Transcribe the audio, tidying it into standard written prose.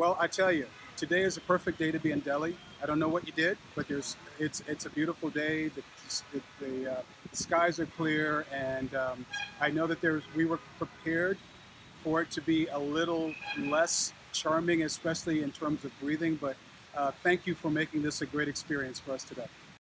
Well, I tell you, today is a perfect day to be in Delhi. I don't know what you did, but it's a beautiful day. The skies are clear, and I know that we were prepared for it to be a little less charming, especially in terms of breathing. But thank you for making this a great experience for us today.